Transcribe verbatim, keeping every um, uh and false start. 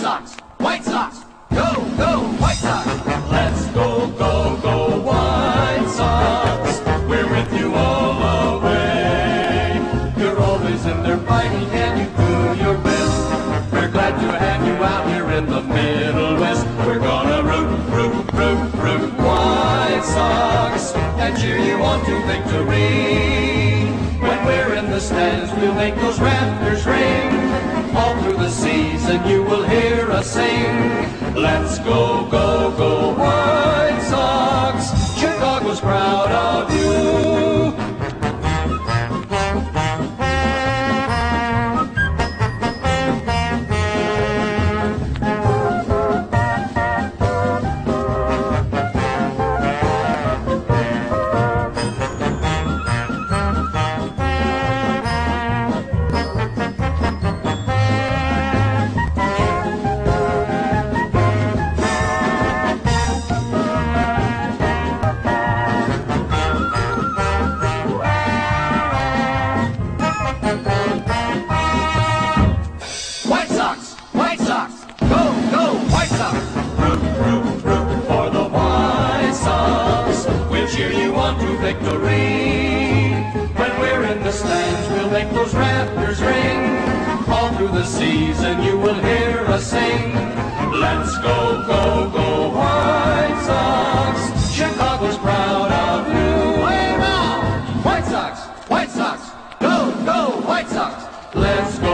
Sox, White Sox, go, go, White Sox. Let's go, go, go, White Sox. We're with you all the way. You're always in there fighting and you do your best. We're glad to have you out here in the Middle West. We're gonna root, root, root, root, White Sox, and cheer you on to victory. When we're in the stands, we'll make those rafters ring. All through the season you will hear us sing. Let's go, go, go, White Sox. Chicago's proud of you. Victory. When we're in the stands, we'll make those rafters ring. All through the season, you will hear us sing. Let's go, go, go, White Sox. Chicago's proud of you. Way now, White Sox, White Sox, go, go, White Sox. Let's go.